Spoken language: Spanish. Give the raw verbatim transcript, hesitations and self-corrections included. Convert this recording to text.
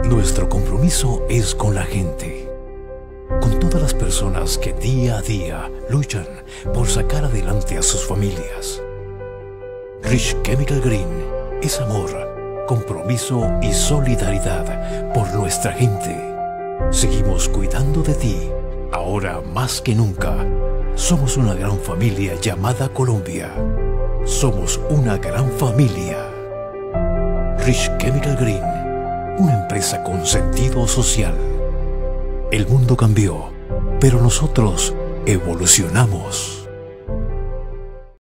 Nuestro compromiso es con la gente, con todas las personas que día a día luchan por sacar adelante a sus familias. Rich Chemical Green es amor, compromiso y solidaridad por nuestra gente. Seguimos cuidando de ti, ahora más que nunca. Somos una gran familia llamada Colombia. Somos una gran familia. Rich Chemical Green, una empresa con sentido social. El mundo cambió, pero nosotros evolucionamos.